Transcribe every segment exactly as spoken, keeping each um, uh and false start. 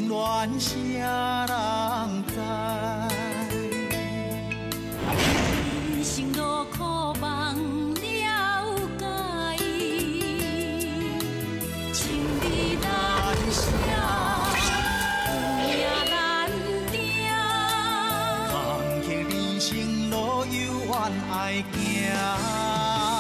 心乱，啥人知？ 人生路苦望了解，情义难舍，有命难定。 坎坷人生路，有缘爱行。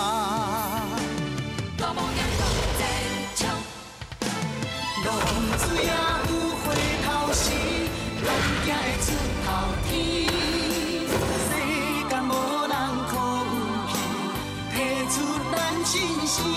浪水也有回头时，咱行会出头天。世间无人可有戏，提出咱真心。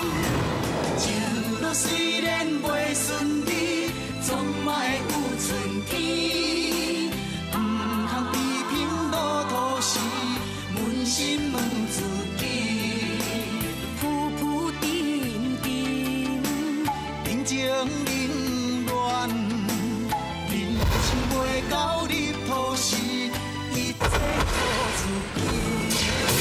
情路虽然袂顺利，总嘛会有春天。毋通批评路途时，扪心问自己。 浮浮沉沉， 人情。 到入土时，一切靠自己。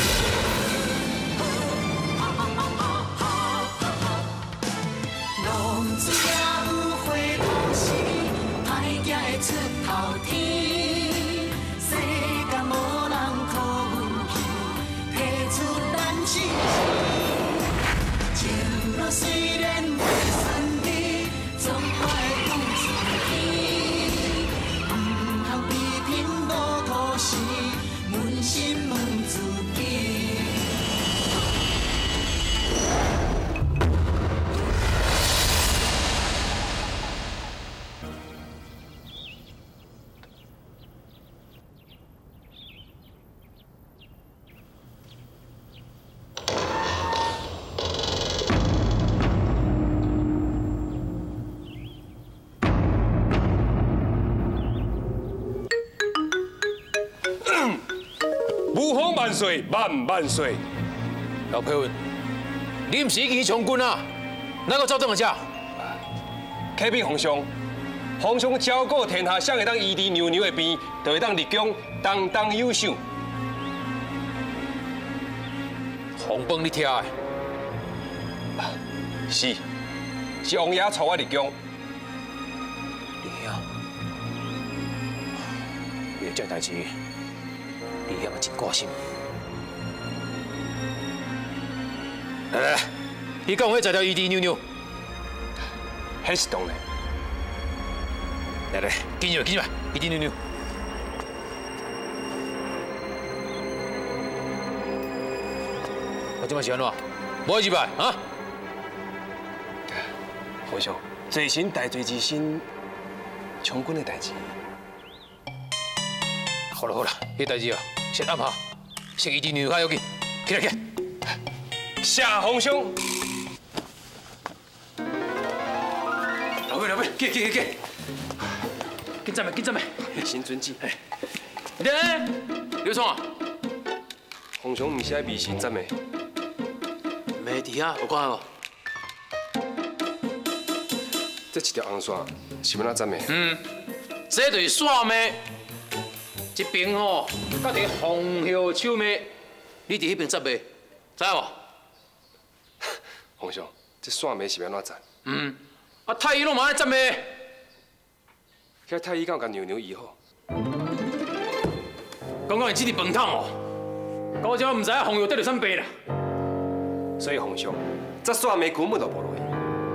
浪水也有回头时，歹行会出头天。世间无人可运气，提出咱真心。情路虽然袂顺利，总会有春天。 扪心问自己。 武皇万岁，万万岁！ 老佩文，你唔是已经去从军啊？哪个走转来遮？ 启禀皇上，皇上昭告天下，谁会当依伫娘娘的边，就会当立功，当当优秀。 红榜你听的？ 是，是王爷带我立功。 你啊，你这代志。 你遐嘛真挂心。来来，你讲我十条伊滴妞妞， 迄是当然。 来来，紧入紧入，伊滴妞妞。我即摆是安怎？无入来啊？ 皇上，罪臣大罪之心，从军的代志。 好了好了，迄代志啊。 先暗下，先伊滴妞较要紧，起来起来。 谢皇上。 老妹老妹，起起起起，紧站咪紧站咪。 新遵旨。 来，刘聪啊， 皇上唔是爱迷信站的。 没伫啊，有看无？ 这一条红线是要哪站的？ 嗯，这就是线妹。 一边吼，甲伫红叶手妹，你伫迄边站袂，知无？ 皇上，这线眉是要哪站？ 嗯，啊太医拢嘛爱站袂。 遐太医敢有甲娘娘医好？ 刚刚是这个饭桶哦，到这唔知影红叶得着啥病啦。 所以皇上，这线眉根本就无落去。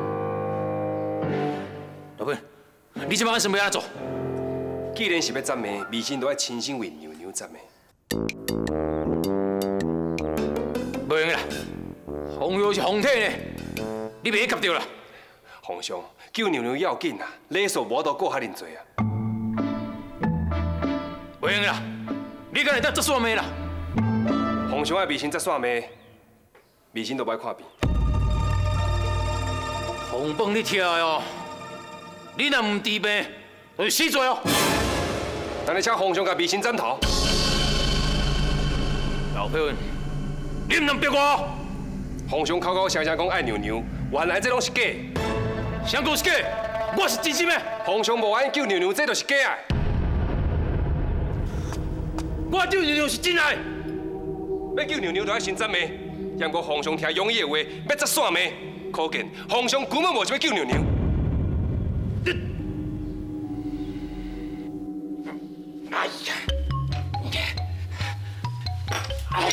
老板，你即摆想要安怎做？ 既然是要赞美，微信都要亲身为娘娘赞美。 袂用啦，红药是红体呢，你袂夹着啦。 皇上，救娘娘要紧啊，礼数无都过遐尼多啊。 袂用啦，你敢会当折线妹啦？ 皇上爱微信折线妹，微信都不爱看病。 红榜你听的哦，你若唔治病，就死罪哦。 咱你请皇上甲微信斩头。 老佩文，你唔能逼我。 皇上口口声声讲爱娘娘，原来这拢是假。 谁讲是假？我是真心的。 皇上无爱救娘娘，这就是假的。 我救娘娘是真爱。 要救娘娘，就要先斩妹。要我皇上听容易的话，要折线眉，可见皇上根本无想要救娘娘。 你哎呀！哎！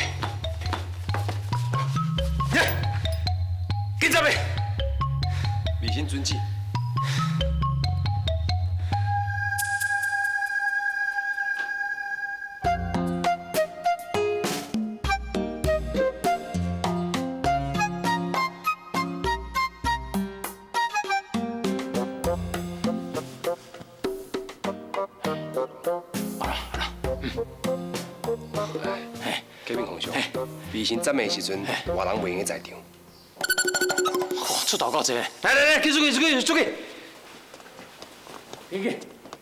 紧走呗！ 微信准旨。 微信站的时阵，外人袂用在场。 出头到这，来来来，去出去出去出去！去去。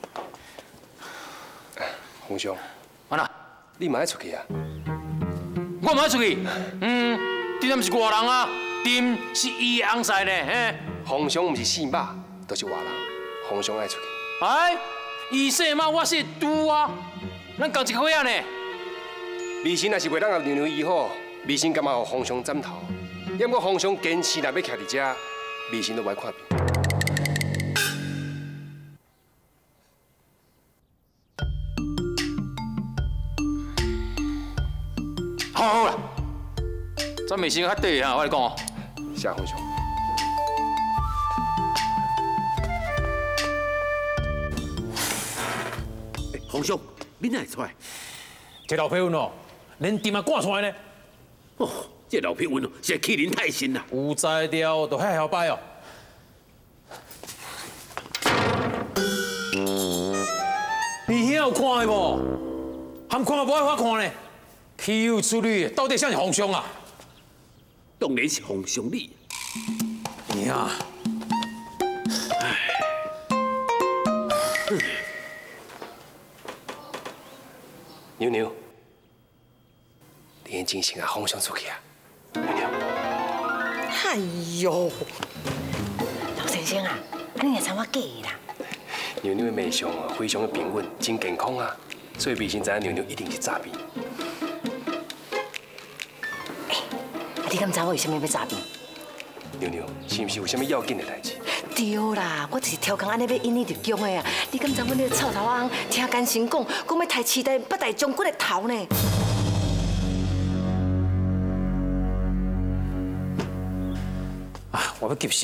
洪兄， 完啦， 你嘛爱出去啊？ 我嘛爱出去。嗯，你敢是外人啊？丁是伊的翁婿呢，嘿。 洪兄毋是姓马，都是外人。洪兄爱出去。 哎，伊姓马，我姓杜啊，咱同一伙仔呢。 微信若是袂当甲娘娘医好，微信干嘛互洪兄斩头？要不洪兄坚持若要徛伫遮，微信都袂看病。 好好啦，咱微信较短啊，我来讲哦。 谢洪兄。 洪兄，你哪会出来？ 这老屁混哦！ 连店也赶出来呢！ 哦，这老屁混哦，是欺人太甚啦！ 有才调都遐晓摆哦。你遐有看的无？含看无爱我看呢？欺负处理到底啥是洪兄啊？ 当然是洪兄你。 你啊！ 牛牛。 连精神啊，洪兄出去啊！娘娘， 哎呦，老先生啊，你也参我假啦？ 娘娘的面相啊，非常的平稳，真健康啊，所以微信知影娘娘一定是诈骗。 哎，你敢知我为什么要诈骗？ 娘娘，是毋是有啥物要紧的代志？ 对啦，我就是挑工安尼要引你入宫的啊！你敢知阮那个臭头翁听奸臣讲，讲要抬七代八代将军的头呢？ 啊！我要急死！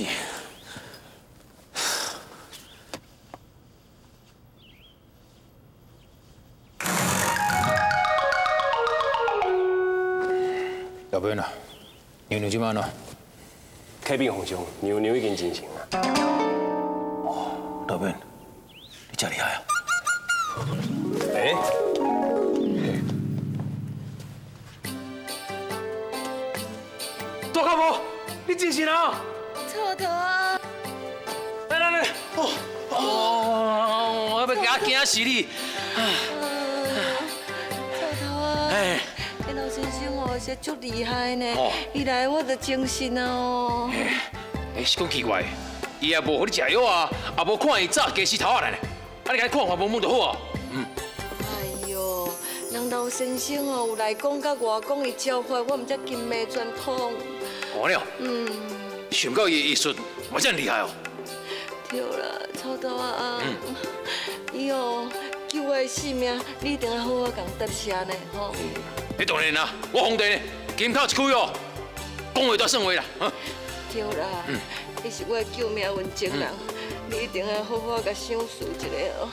老板啊，娘娘今晚呢？ 启禀洪兄，娘娘已经进行了。 哦，老板，你真厉害啊！ 哎， 大家婆，你进行了？ 臭头啊！ 来来来，哦哦，我要给他惊死你！ 臭头啊！哎，你老先生哦，是足厉害呢。伊来我就精神啊哦。 哎，是讲奇怪，伊也无互你食药啊，也无看伊早加死头仔来呢，啊你甲伊看看无问就好啊。嗯。 哎呦，人老先生哦，有来讲甲外公伊教法，我唔只金眉传统。 好了。 嗯。 想到伊艺术，我真厉害哦！ 对啦，臭头啊！以后救我的性命，你一定要好好共答谢呢，吼。 你当然啦，我皇帝呢，金口一开哦，讲话都算话啦。 对啦，你是我的救命恩情人，你一定要好好甲赏识一下哦。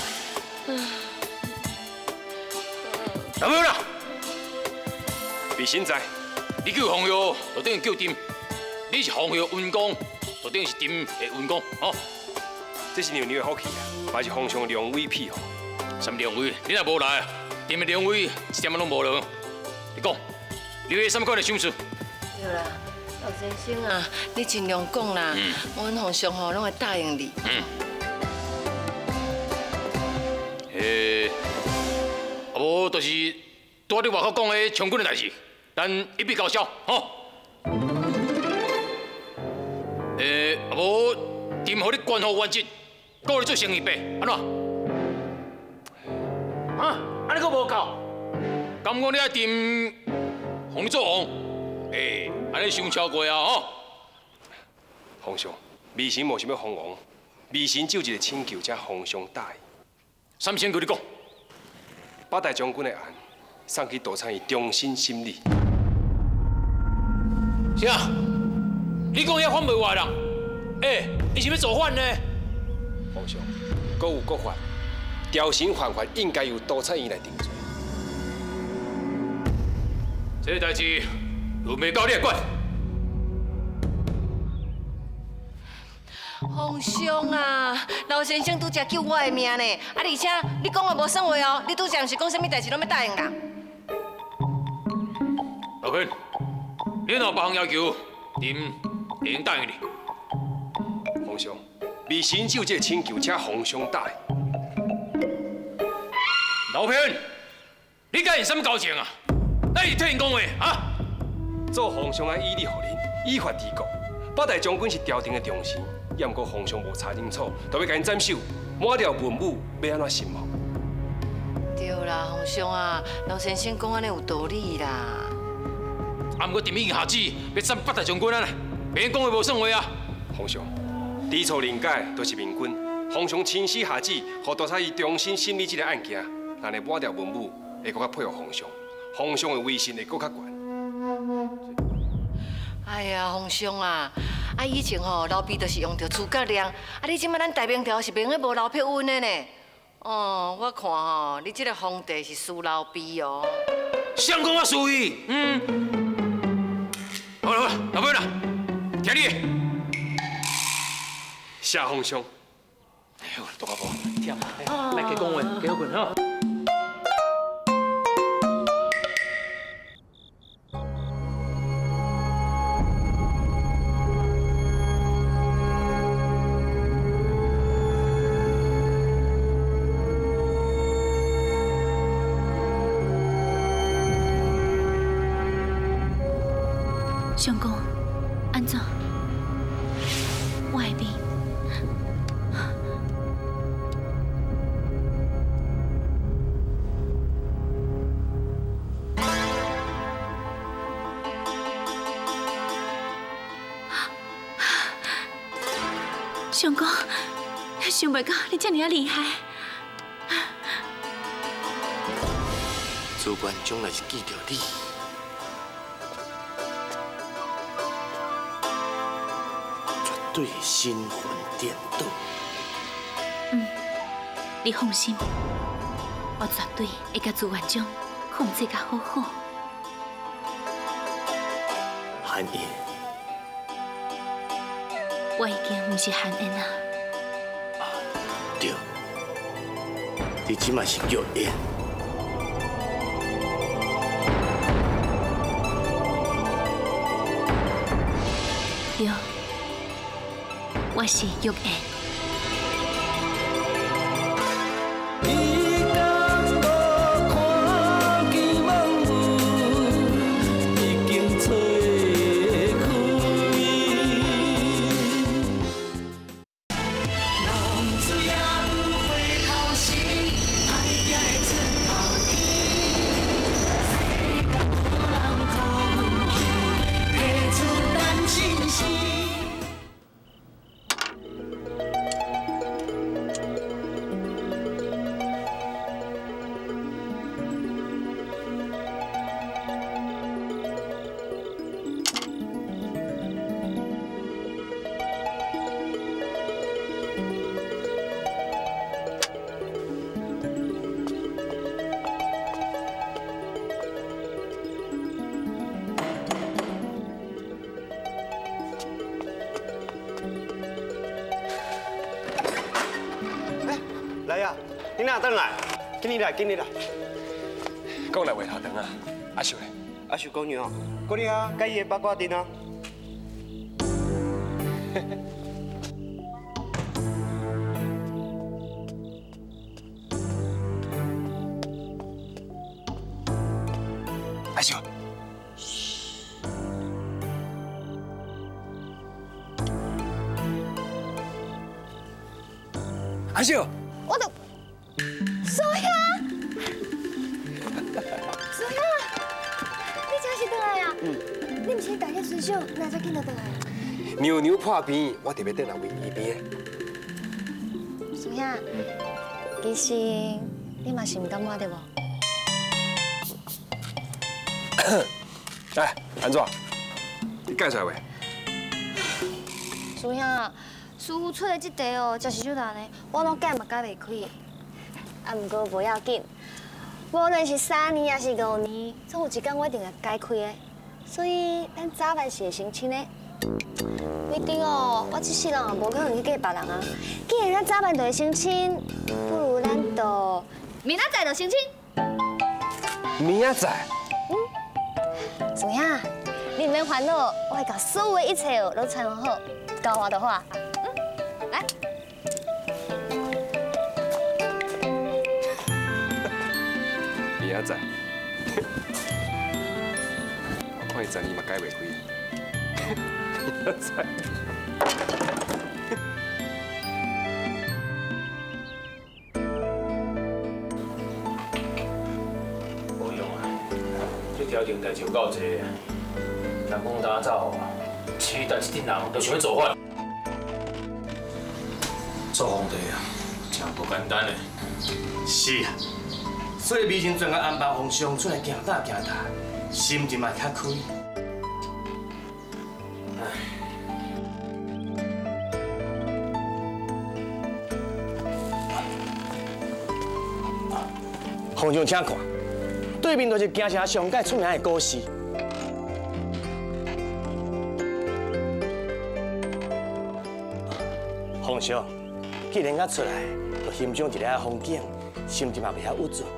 有没有啦？ 微信在， 你叫黄药，就等于叫丁。 你是黄药运功，就等于是丁的运功，哦。 这是娘娘的福气啊，嘛是洪兄良威庇护。 什么良威？你若无来，丁的良威一点仔拢无了。你讲，你有什么款的想事？ 对啦，老先生啊，你尽量讲啦，阮皇上吼拢会答应你。 嗯。诶，啊无就是拄你外口讲的将军的代志，咱一笔勾销，吼。 诶，啊无，任何你官复原职，够你做生意白，安怎？啊，安尼个无够？敢讲你爱tìm红你做王？诶，安尼伤超过啊吼！ 皇上，微臣无想要封王，微臣只有一个请求，才皇上答应。 什么请求你讲？ 八大将军的案送去杜参义重新审理。 啥？你讲遐反袂话人？哎，你是要造反呢？ 皇上，国有国法，调刑犯法应该由杜参义来定罪。 这个代志有没交你来管？ 皇上啊，老先生拄才救我的命呢，啊！而且你讲话无算话哦，你拄才毋是讲啥物代志拢要答应人？ 老坤，你若有别项要求，朕会用答应你。 皇上，微臣只有这个请求，请皇上答应。 老偏，你甲因什么交情啊？哪是替因讲话啊？ 做皇上爱依理服人，依法治国。八大将军是朝廷的重臣。 也毋过皇上无查清楚，就要甲因斩首，抹掉文武，要安怎审目？ 对啦，皇上啊，老先生讲安尼有道理啦。 啊，毋过朕已经下旨要斩八大将军啊啦，别讲话无算话啊！ 皇上，知错人改都是明君，皇上亲自下旨，让杜参义重新审理这个案件，咱的抹掉文武会更加配合皇上，皇上的威信会更加悬。 哎呀，皇上啊！ 啊，以前吼老毕都是用着诸葛亮，啊，你即摆咱大明朝是明个无老票稳的呢。哦，我看吼，你这个皇帝是输老毕哦。 相公我输伊，嗯。好了好了，老妹啦，听你的。 谢皇上。 哎呦，大家无，听嘛，来加讲话，加困哈。 相公，安怎？我的病，相公，想袂到你这么啊厉害。 主管将来是记着你。 对心魂颠倒。 嗯，你放心，我绝对会甲朱元璋控制甲好好。 韩英， 我已经不是韩英啊。 啊，对，你即马是叫英。 对。 我是玉燕。 你敢无看见梦雾已经吹开？浪子也有回头时，爱拼会出头天。世间无人可阮去，提出咱真心。 来呀，你哪转来？紧你来，紧你来。 讲来话头长啊，阿秀咧。 阿秀讲样，过你啊，甲伊的八卦阵啊。 阿秀。阿秀。 我的苏雅，苏雅，你真是回来啊！嗯，你唔是大家水手，哪才见到回来？ 牛牛破病，我特别回来为伊边。 苏雅，其实你嘛是唔感冒的无？ 哎，安怎？你介出来未？ 师兄啊，师傅出的这题哦，真是就难的，我拢解嘛解袂开。啊，不过无要紧，无论是三年还是五年，总有一天我一定会解开的。所以咱早晚是会成亲的。不一定哦，我这世人也无可能去嫁别人啊。既然咱早晚就会成亲，不如咱就明仔载就成亲。 明仔载？ 嗯。怎么样？你免烦恼，我会把所有的一切都参考好，交换就好啊。嗯，来。 明仔载。我看伊十年嘛解袂开。明仔载。 无用啊！这条件代志有够多，人讲打走，期待一群人都想要做法。做皇帝啊，真不简单嘞。 是啊，所以微臣专个安排皇上出来行大行大，心就嘛较开。皇上，请看，对面就是京城上界出名的故事。皇上，既然甲出来，就欣赏一下风景，心情嘛袂遐郁卒。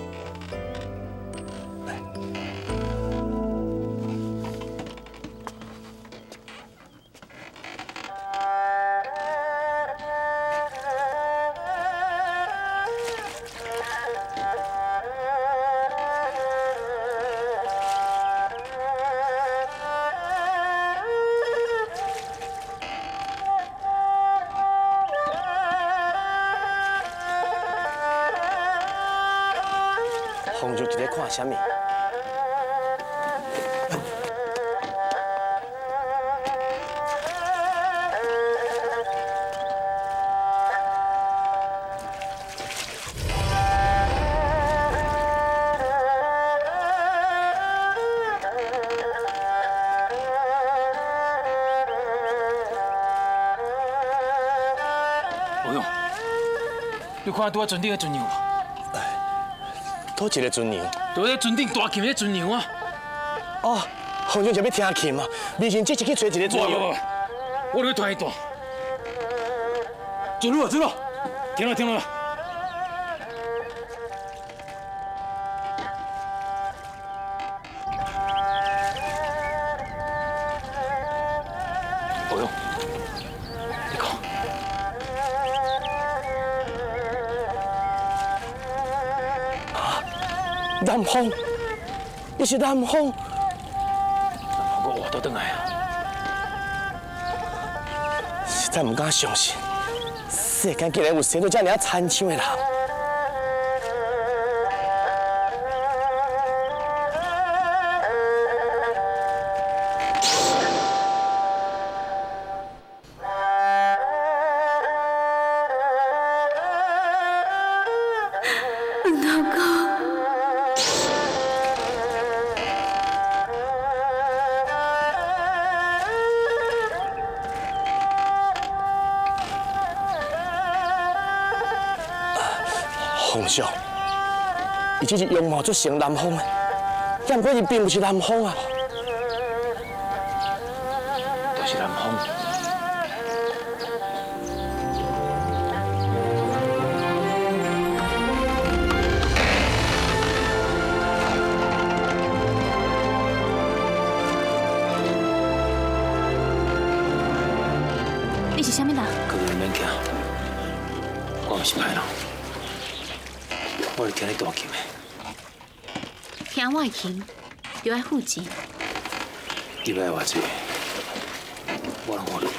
皇上一直看什么？ 无用，你看拄啊船顶的船娘无？ 多一个尊娘， 就迄船顶大琴迄船娘啊！ 哦，皇上就要听琴嘛，微臣即时去找一个尊娘。 不不不，我要拖伊断。准了，准了，停了，停了。不用，你看。 南风，伊是南风。 南风，我活倒转来啊！ 实在唔敢相信，世间竟然有生出这么残像的人。皇上，伊只是容貌足像南方的，但不过伊并不是南方啊。 就是南方。 你是啥物人？ 各位免惊，我唔是歹人。我是听你大琴的， 听我的琴就要付钱。 你要偌济，我拢付你。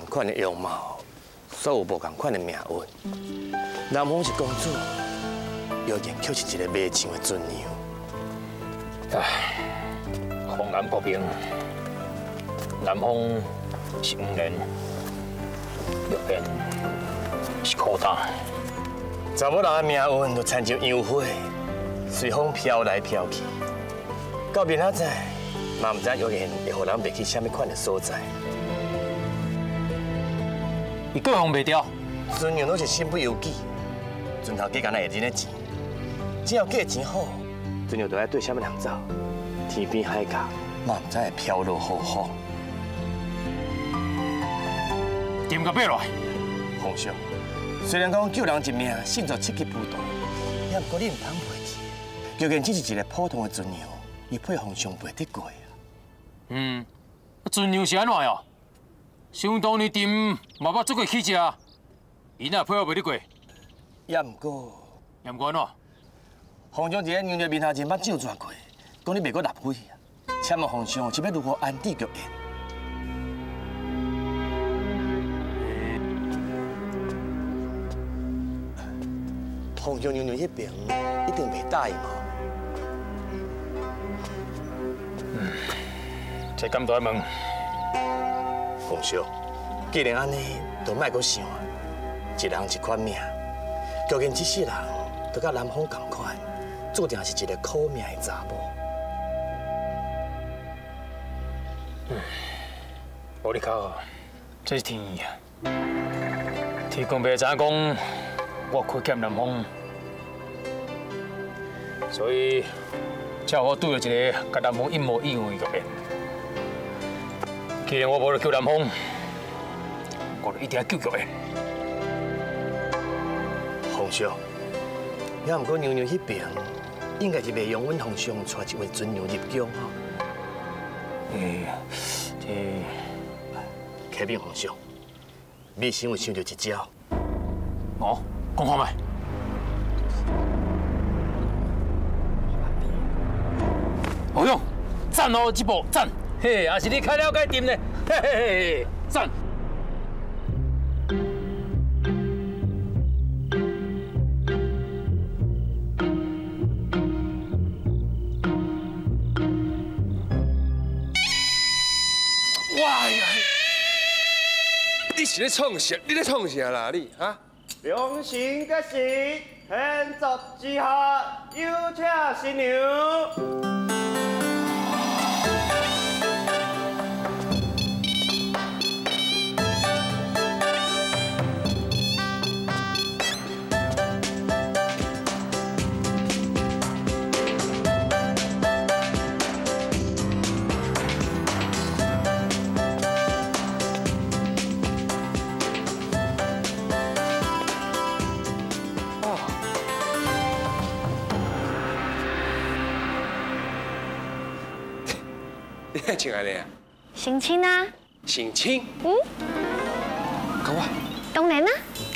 款的样貌，所有无同款的命运。南方是公主，妖言却是一个迷情的尊娘。 唉，红颜薄命，南方是五年，玉燕是苦胆。 查某人的命运就亲像杨花，随风飘来飘去。到明仔载，嘛唔知妖言会互人迷去什么款的所在。 伊各方袂掉。 尊娘都是身不由己，船头几工来会认的钱，只要价钱好，尊娘就爱对什么人走，天边海角，嘛唔知会飘落好好。 点个背来， 皇上，虽然讲救人一命胜造七级浮屠，也毋过你唔通袂记，究竟只是一个普通的尊娘，伊配皇上袂得过啊。 嗯，尊娘是安怎哟？想当年朕嘛捌做过起食，伊哪配合袂得过？ 也毋过， 也毋过安怎？ 皇上伫咧娘娘面头前捌照转过，讲你袂阁纳悔啊。请问皇上是要如何安置局面？皇上娘娘迄边一定袂答应哦。 嗯，这敢大问？ 皇上，既然安尼，就莫阁想，一人一款命，究竟这世人都甲南方同款，注定是一个苦命的查某。 嗯，无你较好，这是天意啊！天公伯知影讲，我亏欠南方，所以才我拄到一个甲南方一模一样的局面。既然我无得救南方，我就一定要救局面。 皇上，也毋过娘娘迄边应该是袂容阮皇上带一位尊娘入宫哦。 诶，这启禀皇上，你想有想到一招？ 哦，讲看卖。好用，赞哦，这部赞。嘿，也是你较了解朕呢，嘿嘿嘿，赞。 哇呀！你是咧创啥？你咧创啥啦？你啊？ 良心的是天作之下，有请新娘。 你请安尼啊？ 成亲啊？ 成亲？ 嗯。 跟我。 当然啦。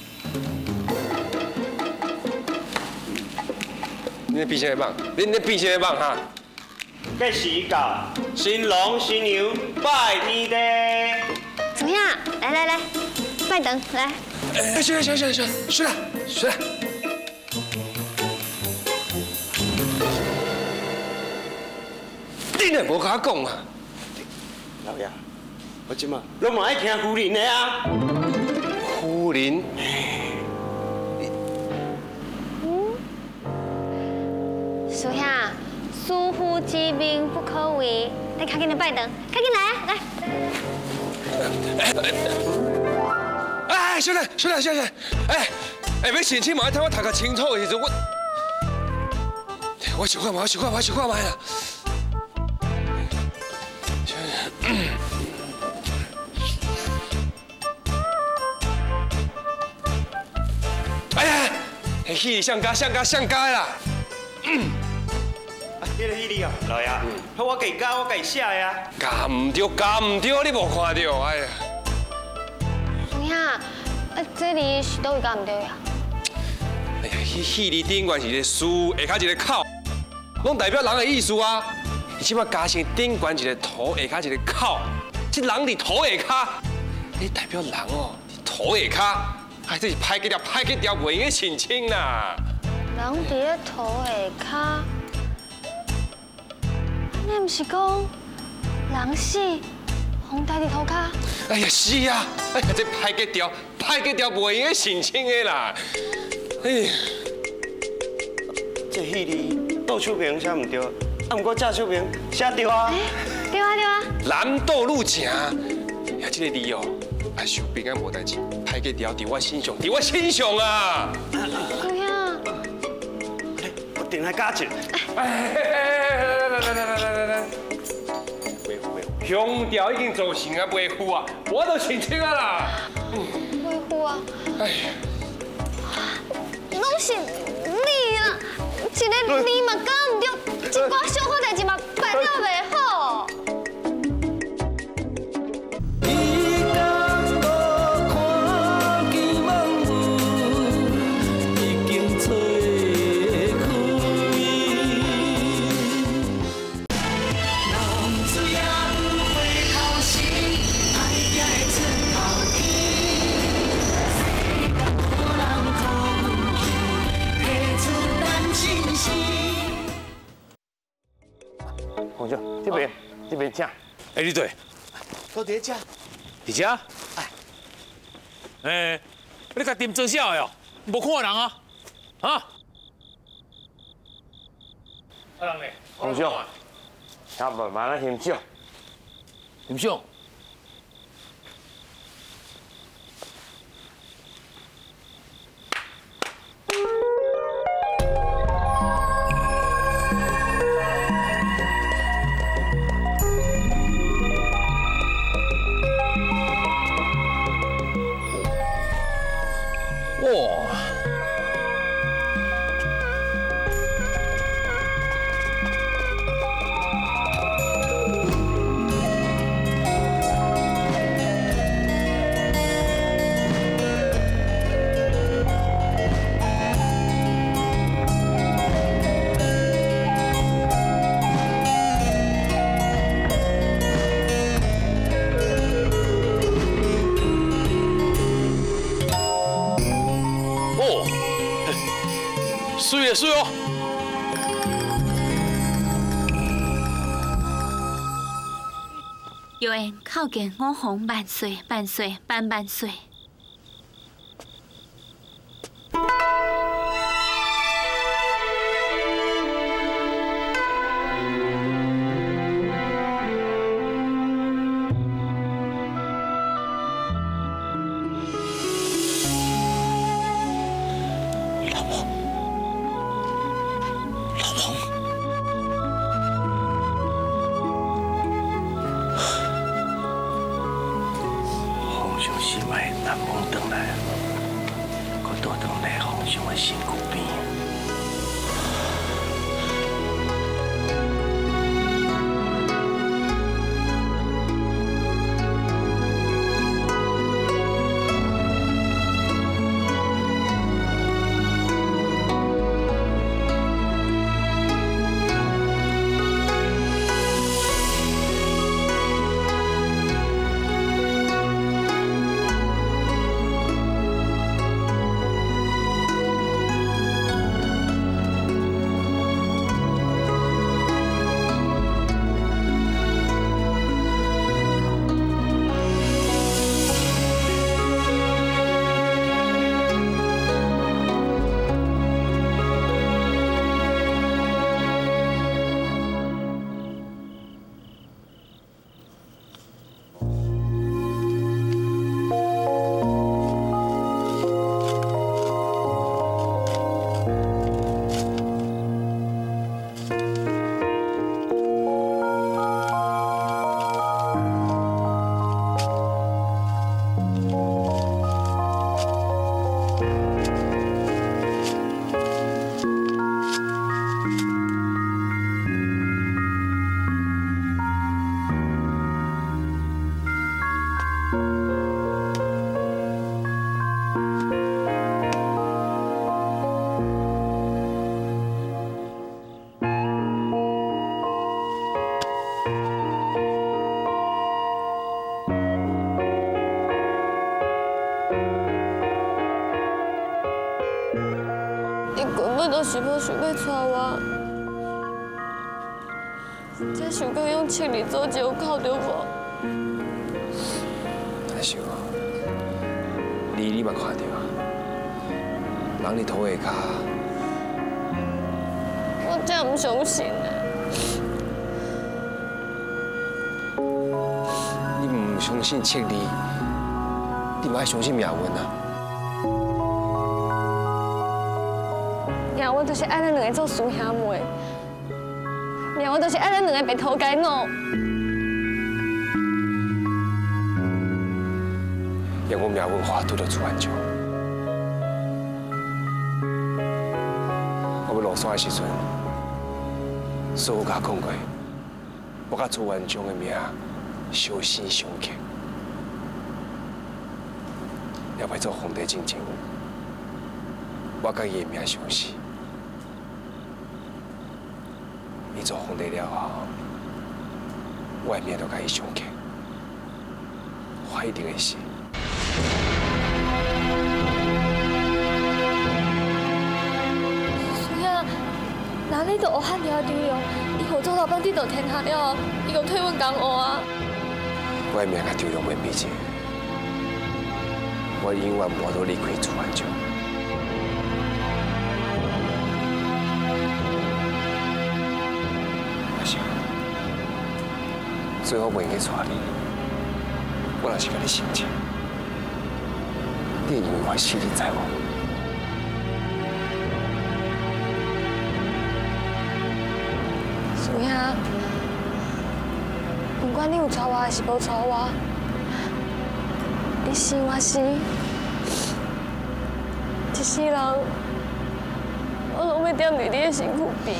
你那闭什么棒？你那闭什么棒哈？ 这时到，新郎新娘拜天地。 怎么样？来来来，拜等来。 哎，行了行了行了行了，睡了睡了。你哪无甲我讲啊？ 老爷，我即马拢嘛爱听夫人的啊。 夫人。 嗯。属下疏忽机兵不可为，来赶紧来拜等，赶紧来来。 哎，小姐小姐小姐，哎哎，要成亲嘛要听我读较清楚的时阵，我我想看嘛，我想看嘛，我想看嘛啦。哎呀，迄戏上加上加上加啦！ 啊，这个戏里哦，老爷，好我家教我家写的啊。 教唔对，教唔对，你无看到？哎呀！ 属下，啊，这里是倒位教唔对呀？ 哎呀，迄戏里顶悬是一个书，下骹一个口，拢代表人的意思啊。你即摆加上顶悬一个头，下骹一个口，这人伫头下骹。 你代表人哦，土下骹，哎，这是歹计条，歹计条袂用的亲亲啦。 人伫咧土下骹，你毋是讲人死，皇帝伫涂骹？ 哎呀，是啊，哎呀，这歹计条，歹计条袂用的亲亲的啦。哎呀， 这戏里杜秋平写唔对，啊，不过赵秋平写对啊。 对啊对啊。 男盗女情，呀，这个字哦，啊，受平安无代志，歹计条伫我心上，伫我心上啊。 姑兄， 我定来加一。 哎，来来来来来来来，袂赴袂赴，兄调已经做成啊，袂赴啊，我都亲亲啊啦。 袂赴啊。 哎呀， 拢是你啦，一个你嘛搞唔对，一寡小好代志嘛办了袂好。 洪兄，这边这边请。 哎，你对， 都伫遮。 伫遮？哎，哎，你甲店做啥哟？无看人啊？啊？啊人嘞？ 洪兄，请慢慢来欣赏。 欣赏。哇！水啊水哦！ 有缘靠近五洪万岁万岁万万岁！ 心爱南风回来，我倒转来皇上的身躯边。 本就是无想要娶我，才想要用七二做借口着我。 但是哦，你你嘛看到啊，人伫土下骹， 我真唔相信啊！ 你唔相信七二，你嘛爱相信命运啊！ 命运就是爱咱两个做师兄妹，命运就是爱咱两个白头偕老。 让我命运化拄到朱安江，我要落山的时阵，所有甲讲过，我甲朱安江的命相生相克，要为做皇帝之前，我甲伊的命相死。 伊做皇帝了后，我的命就甲伊相克，我一定会死。 师兄，那你都学汉条对哦，以后做老板地道天下了，伊就退阮江湖啊。 我的命甲周龙袂比这，我永远无都离开朱安江。 最后袂去娶你，我若是甲你生气，你会因为我死，你知无？ 师兄，不管你有娶我还是无娶我，你死我死，一世人，我拢要踮伫你的身躯边。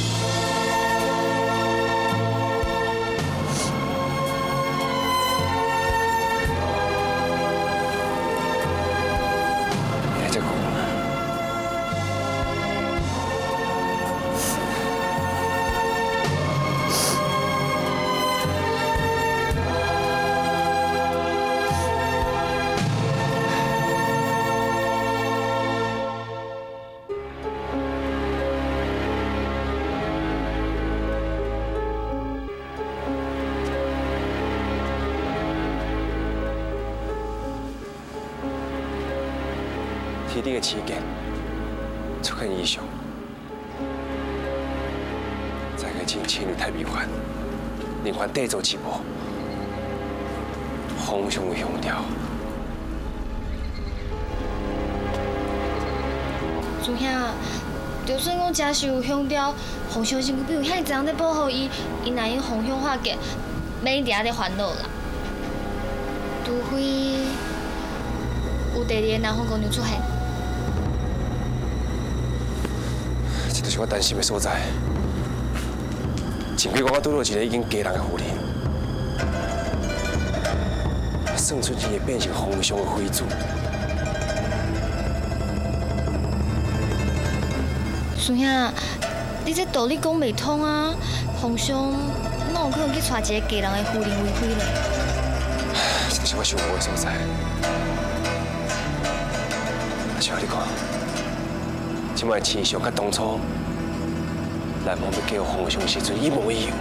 天顶的事件出现异常，再个前千里太迷幻，连环地走起波，风上的香调。 主兄，就算讲真是有香调，皇上身躯边有遐济人在保护伊，伊若用风向化解，免一直在烦恼啦。除非有第二个南方姑娘出现。 这就是我担心的所在。前几个我拄到一个已经嫁人的妇人，算出伊会变成皇上的妃子。 师兄，你这道理讲袂通啊！皇上哪有可能去娶一个嫁人的妇人为妃呢？ 这就是我想无的所在。像你看。 即摆气象甲当初南方要嫁予皇上时阵一模一样。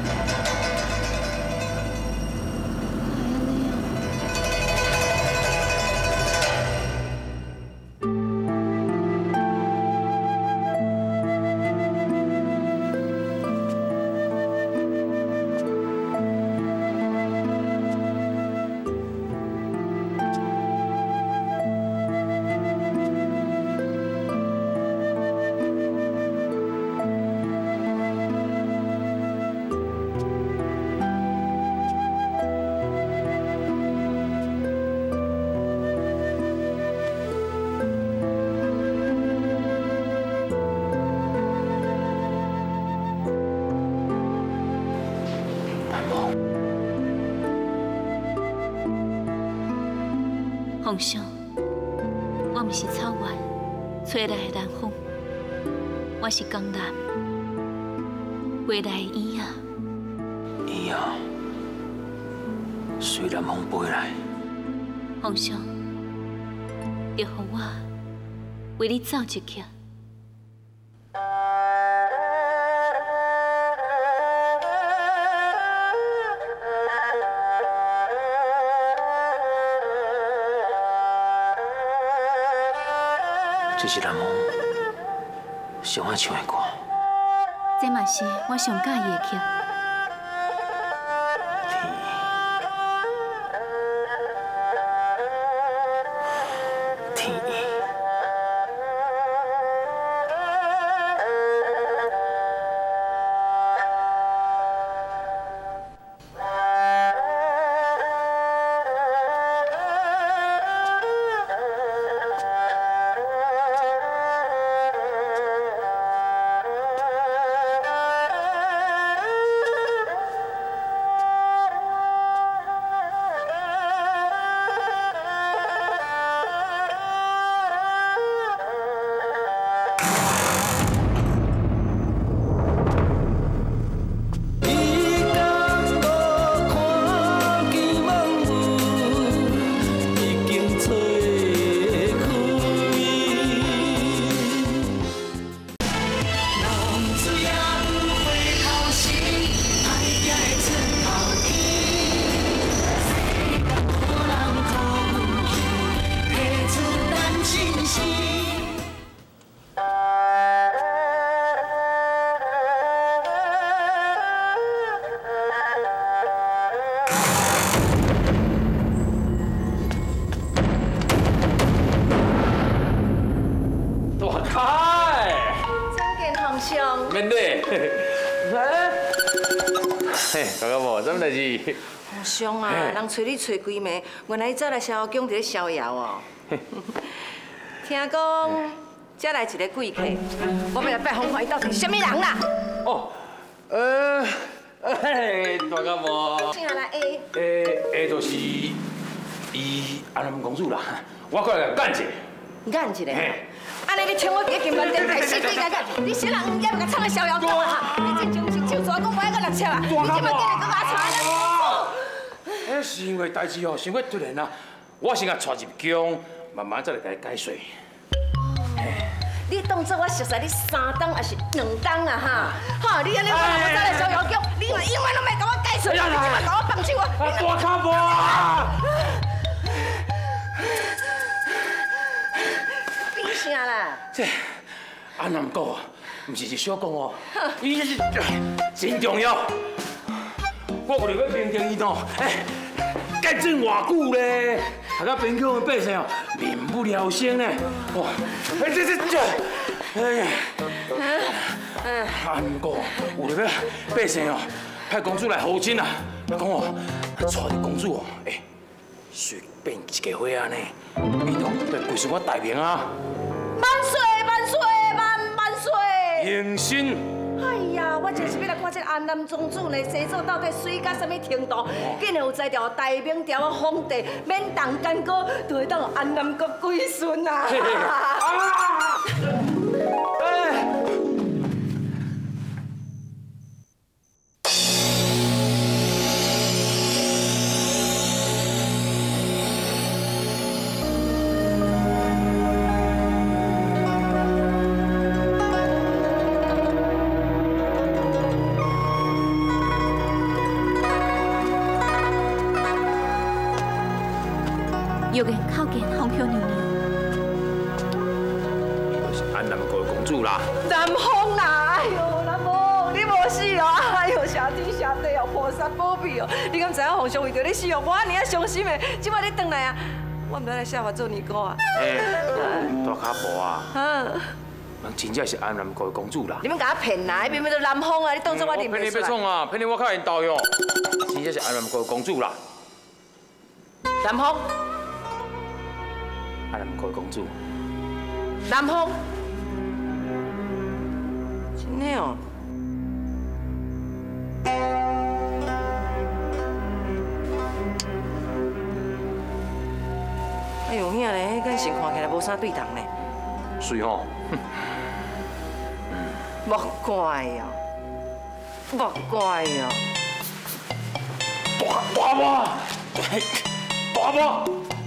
皇上，我毋是草原吹来的南风，我是江南飞来的燕啊。 燕啊，随南风飞来。 皇上，就让我为你走一曲。 这是南方上爱唱的歌。 这嘛是我上喜欢的曲。 天，天。 免礼，嘿，大家无，什么代志？ 皇上啊，人找你找几暝，原来早来逍遥宫伫咧逍遥哦。听讲，这来一个贵客，我要来拜访看伊到底是什么人啦？ 哦，呃，嘿，大家无。 请来 A。 诶诶，就是伊安南公主啦，我过来干一下。 干一下。 安尼你请我伫金銮殿开死对干干，你小人唔也甲创个逍遥宫啊哈！你这就是手抓讲我一个六七啊，你今麦今日搁我查了。 迄是因为代志哦，伤过突然啊，我先甲带入宫，慢慢再来甲你解释。 你当作我熟悉你三档还是两档啊哈？哈，你安尼我若再来逍遥宫，你嘛永远拢袂甲我解释，你今麦甲我放手啊！ 大卡无啊！ 啥啦？ 这安南国唔是一小讲哦，伊是真重要。我为了要平定伊喏，哎，干政偌久咧，大家边疆的百姓哦，民不聊生呢。哇，哎这这这，哎呀，安国为了要百姓哦，派公主来护亲啊，讲哦，带着公主哦，哎，随便一个花安尼，伊喏要归顺我大明啊。 万岁万岁万万岁！ 迎新。 哎呀，我真是要来看这安南宗主呢，生做到底水到什么程度？竟然有才调大明朝的皇帝，免动干戈，就会当安南国归顺啊！ 玉颜靠近风飘娘娘， 就是安南国的公主啦。 南风啦，哎呦，南风，你无死哦！哎呦，谢天谢地哦，菩萨保庇哦！你敢知影皇上为着你死哦？我安尼啊伤心的，即摆你转来啊，我唔知来下法做尼姑啊。 哎，大卡婆啊！ 嗯， 人真正是安南国的公主啦。 你们甲我骗啦！明明都南风啊！你当作我认骗你袂出来。 别创啊！骗你我较缘投哟。真正是安南国的公主啦。 南风。 安南国的公主， 南风，真的哦。哎呦，遐咧，迄眼神看起来无啥对同呢。 是吼。 莫怪哦，莫怪哦。 大大婆，大婆。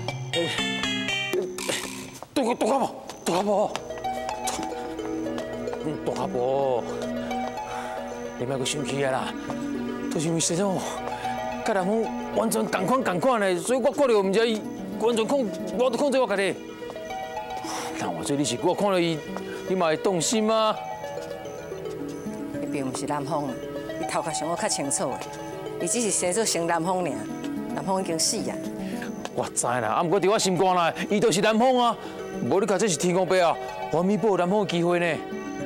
大大阿婆，大阿婆，大阿婆，你莫阁生气啊啦！都是因为先生，甲人讲完全共款共款的，所以我看到唔知伊完全控，我都控制我家己。 但我这你是我看到伊，你嘛会动心吗？ 伊并不是南方，伊头壳想我较清楚的，伊只是生做成南方尔，南方已经死啊。 我知啦，啊，不过伫我心肝内，伊就是南方啊。无你讲这是天公伯啊，我咪保南方的机会呢。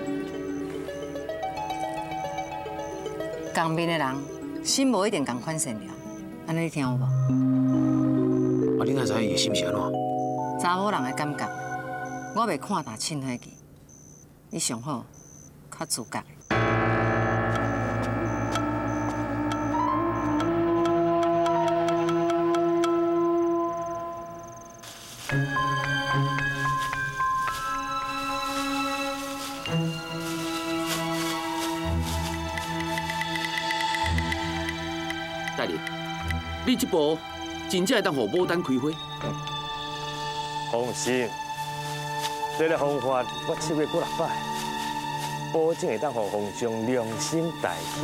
江边的人心无一定共款善良，安尼你听有无？ 啊，你哪知伊心是安怎？ 查某人的感觉，我袂看大凊火去，你上好较自觉。 大人，你这步真正会当互牡丹开花？ 放心，这个方法我试过几六摆，保证会当互皇上良心大起。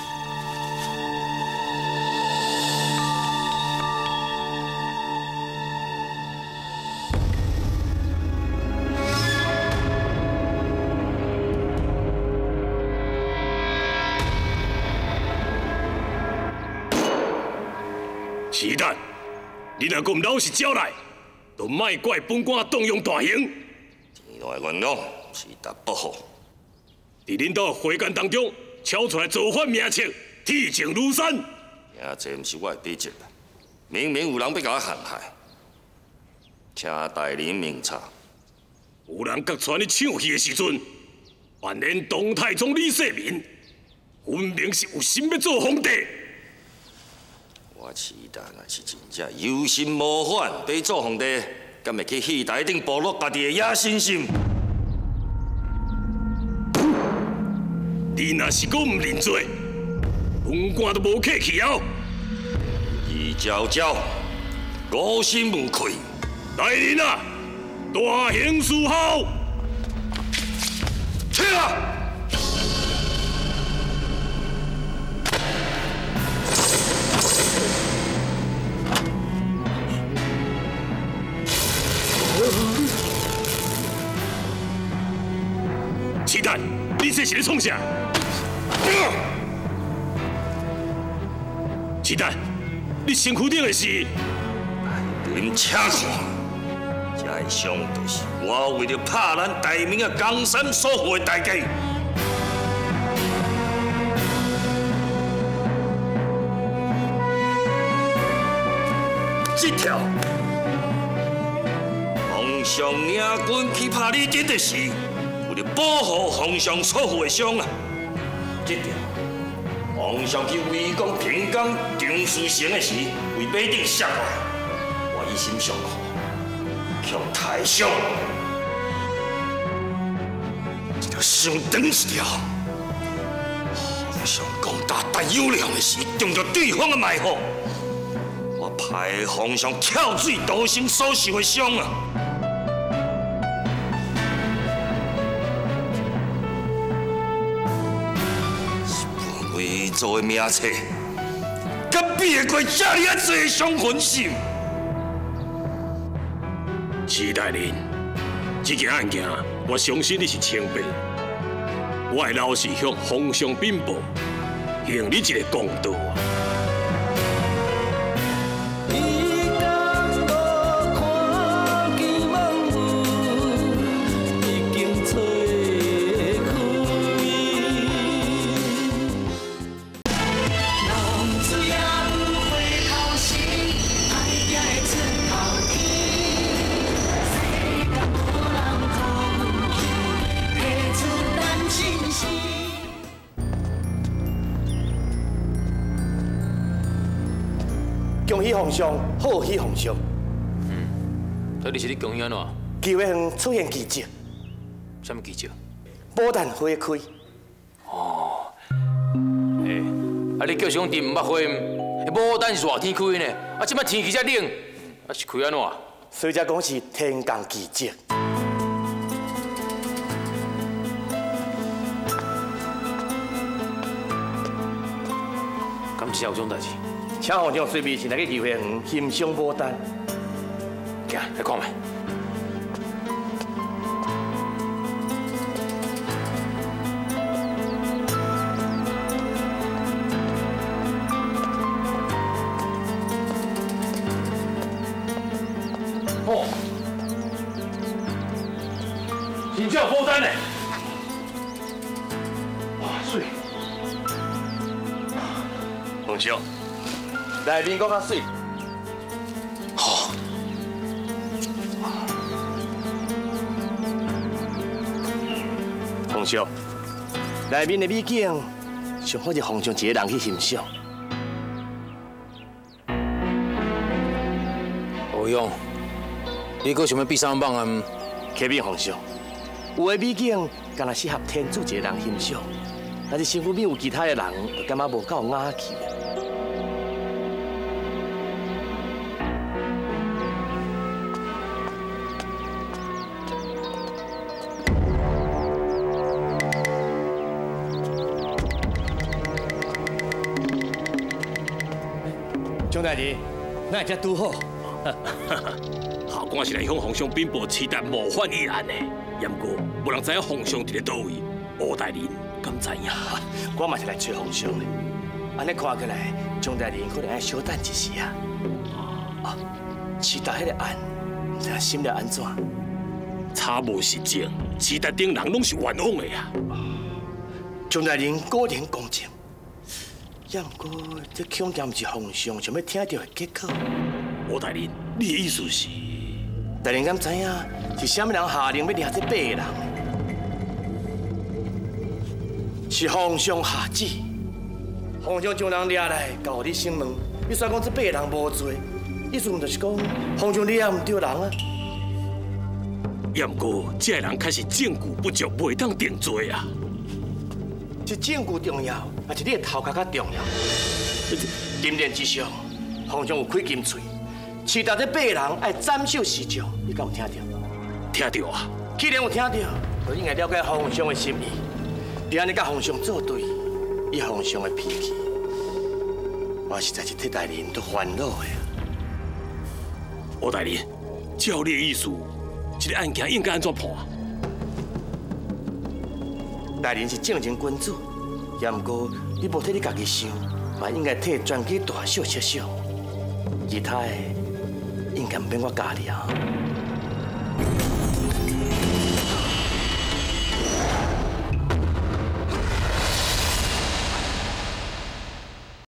是但，你若阁唔老实交代，就莫怪本官动用大刑。 前来冤枉，是达不好。 伫恁兜会干当中，敲出来造反名册，铁证如山。 名册唔是我的笔迹，明明有人要甲我陷害，请大人明察。 有人甲传你唱戏的时阵，扮演董太宗李世民，分明是有心要做皇帝。 我期待若是真正有心无反，要做皇帝，敢会去戏台顶暴露家己的野心心？ 你若是阁唔认罪，本官都无客气哦。 二娇娇，无心无愧。 大人啊，大刑伺候。去啊！鸡蛋，你这是咧创啥？鸡蛋，你身躯顶的是？ 您请看，这个伤就是我为了拍咱大明的江山所付的代价。这条，皇上领军去拍你真的是。为了保护皇上所负的伤啊！这条，皇上去围攻平江长苏城的时，为马顶摔落，我一心上苦，向太上，这条上长一条。皇上攻打大有量的时，中着对方的埋伏，我派皇上跳水逃生所受的伤啊！做的名册，敢比得过这里啊多伤魂心？ 齐大人，这件案件，我相信你是清白。我会老实向皇上禀报，行你一个公道啊！ 恭喜皇上，贺喜皇上。 嗯，到底是你恭喜安怎？ 机会园出现奇迹。 什么奇迹？ 牡丹花开。 哦，诶，啊你叫上阵唔捌花，牡丹是热天开呢，啊即摆天气遮冷，啊是开安怎？ 所以才讲是天降奇迹。 敢是有种代志？ 请皇上随便前来去御花园欣赏牡丹。 行，来看觅。 有这负担呢？哇，水！ 洪兄，内面搁较水。 好。 洪兄，内面的美景，上好是洪兄一个人去欣赏。 欧勇，你搁想要比三棒啊？ 启禀洪兄，有的美景，敢若适合天主一个人欣赏，但是身躯边有其他的人，就感觉无够雅气。 蒋大人，哪会遮拄好？ 校官是来向皇上禀报期待谋反议案的，不过无人知影皇上伫咧倒位。吴大人敢知影？ 我嘛是来找皇上的。安尼看起来，蒋大人可能要小等一时啊。啊，期待迄个案，唔知心了安怎？ 查无实证，期待顶人拢是冤枉的呀。 蒋大人果然公正。 也不过，这恐惊不是皇上想要听到的结果。 吴大人，你的意思是？ 大人敢知影是啥物人下令要抓这八个人？是皇上下旨，皇上将人抓来交你审问。你虽讲这八个人无罪，意思就是讲皇上你也唔对人啊。 也不过，这个人确实证据不足，袂当定罪啊。 是证据重要，还是你的头壳较重要？金莲之上，皇上有开金嘴，其他这八个人爱斩首示众，你敢有听到？ 听到啊！ 既然有听到，就应该了解皇上的心意。你安尼甲皇上作对，以皇上的脾气，我实在是替大人都烦恼的。 吴大人，照你的意思，这个案件应该安怎判？ 大人是正经君主，也毋过你无替你家己想，嘛应该替全家大小设想，其他的应该唔免我教你啊。